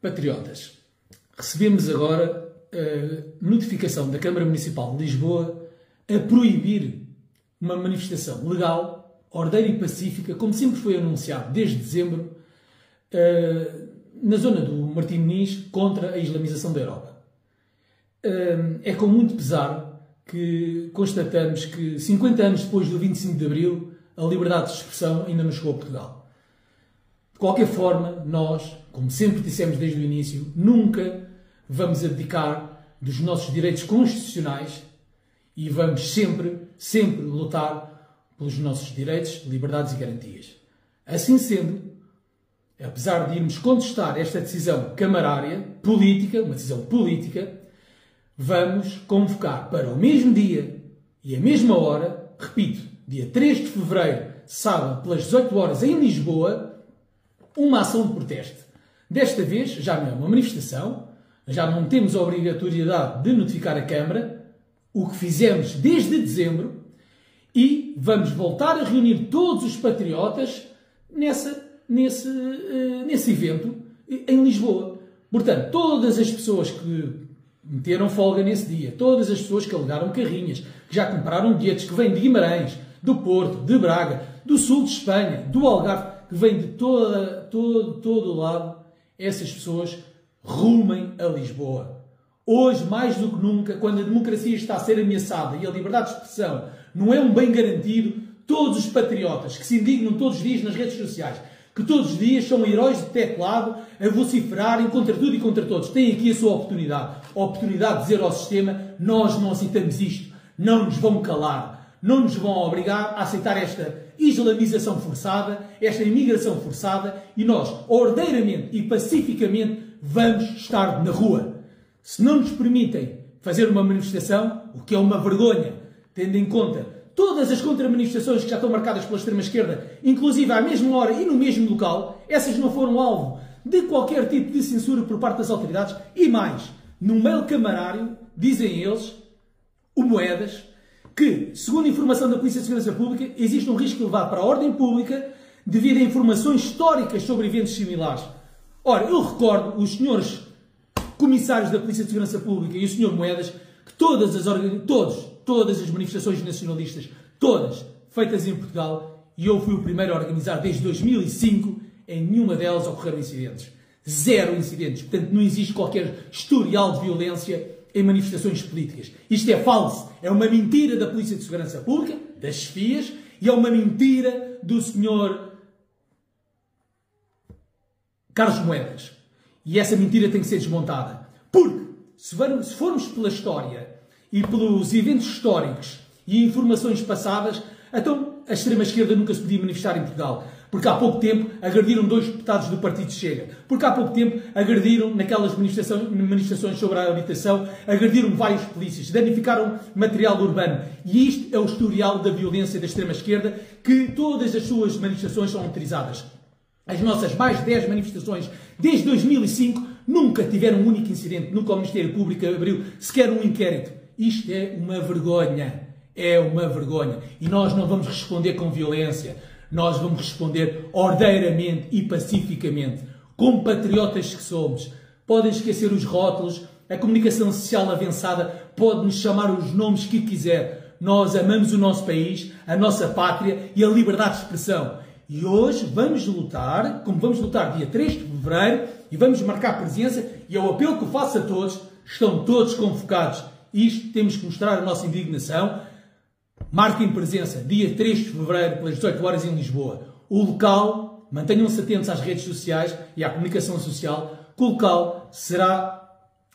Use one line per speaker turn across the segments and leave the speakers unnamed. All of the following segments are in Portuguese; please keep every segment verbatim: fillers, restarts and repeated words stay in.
Patriotas, recebemos agora a notificação da Câmara Municipal de Lisboa a proibir uma manifestação legal, ordeira e pacífica, como sempre foi anunciado desde dezembro, na zona do Martim Moniz, contra a islamização da Europa. É com muito pesar que constatamos que, cinquenta anos depois do vinte e cinco de Abril, a liberdade de expressão ainda não chegou a Portugal. De qualquer forma, nós, como sempre dissemos desde o início, nunca vamos abdicar dos nossos direitos constitucionais e vamos sempre, sempre lutar pelos nossos direitos, liberdades e garantias. Assim sendo, apesar de irmos contestar esta decisão camarária, política, uma decisão política, vamos convocar para o mesmo dia e a mesma hora, repito, dia três de fevereiro, sábado, pelas dezoito horas, em Lisboa, uma ação de protesto. Desta vez, já não é uma manifestação, já não temos a obrigatoriedade de notificar a Câmara, o que fizemos desde dezembro, e vamos voltar a reunir todos os patriotas nessa, nesse, uh, nesse evento em Lisboa. Portanto, todas as pessoas que meteram folga nesse dia, todas as pessoas que alugaram carrinhas, que já compraram bilhetes, que vêm de Guimarães, do Porto, de Braga, do sul de Espanha, do Algarve, que vêm de toda, todo, todo o lado, essas pessoas rumem a Lisboa. Hoje, mais do que nunca, quando a democracia está a ser ameaçada e a liberdade de expressão não é um bem garantido, todos os patriotas que se indignam todos os dias nas redes sociais, que todos os dias são heróis de teclado a vociferarem contra tudo e contra todos, têm aqui a sua oportunidade. A oportunidade de dizer ao sistema: nós não aceitamos isto, não nos vão calar, não nos vão obrigar a aceitar esta islamização forçada, esta imigração forçada, e nós, ordeiramente e pacificamente, vamos estar na rua. Se não nos permitem fazer uma manifestação, o que é uma vergonha, tendo em conta todas as contra-manifestações que já estão marcadas pela extrema-esquerda, inclusive à mesma hora e no mesmo local, essas não foram alvo de qualquer tipo de censura por parte das autoridades. E mais, no mail camarário, dizem eles, o Moedas, que, segundo a informação da Polícia de Segurança Pública, existe um risco elevado para a ordem pública devido a informações históricas sobre eventos similares. Ora, eu recordo os senhores comissários da Polícia de Segurança Pública e o senhor Moedas que todas as, todos, todas as manifestações nacionalistas, todas feitas em Portugal, e eu fui o primeiro a organizar desde dois mil e cinco, em nenhuma delas ocorreram incidentes. Zero incidentes. Portanto, não existe qualquer historial de violência em manifestações políticas. Isto é falso. É uma mentira da Polícia de Segurança Pública, das chefias, e é uma mentira do senhor Carlos Moedas. E essa mentira tem que ser desmontada. Porque, se formos pela história e pelos eventos históricos e informações passadas, então a extrema-esquerda nunca se podia manifestar em Portugal. Porque há pouco tempo agrediram dois deputados do Partido Chega. Porque há pouco tempo agrediram, naquelas manifestações, manifestações sobre a habitação, agrediram vários polícias, danificaram material urbano. E isto é o historial da violência da extrema-esquerda, que todas as suas manifestações são autorizadas. As nossas mais de dez manifestações, desde dois mil e cinco, nunca tiveram um único incidente, nunca o Ministério Público abriu sequer um inquérito. Isto é uma vergonha. É uma vergonha. E nós não vamos responder com violência. Nós vamos responder ordeiramente e pacificamente, como patriotas que somos. Podem esquecer os rótulos, a comunicação social avançada pode nos chamar os nomes que quiser. Nós amamos o nosso país, a nossa pátria e a liberdade de expressão. E hoje vamos lutar, como vamos lutar dia três de fevereiro, e vamos marcar presença, e é o apelo que eu faço a todos, estão todos convocados. Isto temos que mostrar a nossa indignação. Marquem presença, dia três de fevereiro, pelas dezoito horas em Lisboa. O local, mantenham-se atentos às redes sociais e à comunicação social, que o local será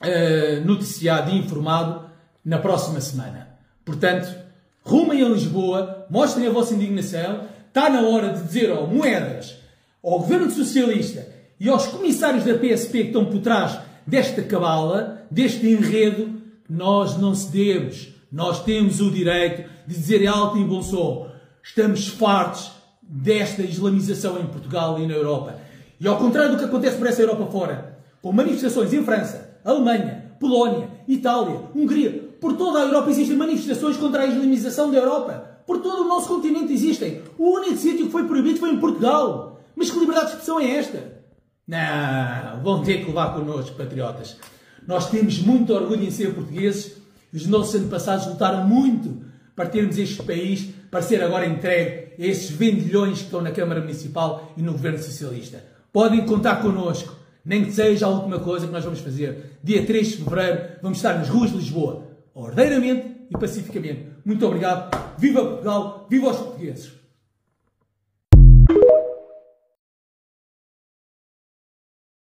uh, noticiado e informado na próxima semana. Portanto, rumem a Lisboa, mostrem a vossa indignação. Está na hora de dizer ao Moedas, ao Governo Socialista e aos comissários da P S P que estão por trás desta cabala, deste enredo, que nós não cedemos. Nós temos o direito de dizer em alto e bom som: estamos fartos desta islamização em Portugal e na Europa. E ao contrário do que acontece por essa Europa fora, com manifestações em França, Alemanha, Polónia, Itália, Hungria, por toda a Europa existem manifestações contra a islamização da Europa. Por todo o nosso continente existem. O único sítio que foi proibido foi em Portugal. Mas que liberdade de expressão é esta? Não, vão ter que levar connosco, patriotas. Nós temos muito orgulho em ser portugueses e os nossos antepassados lutaram muito para termos este país, para ser agora entregue a esses vendilhões que estão na Câmara Municipal e no Governo Socialista. Podem contar connosco, nem que seja a última coisa que nós vamos fazer. Dia três de fevereiro vamos estar nas ruas de Lisboa, ordeiramente e pacificamente. Muito obrigado. Viva Portugal, viva os portugueses!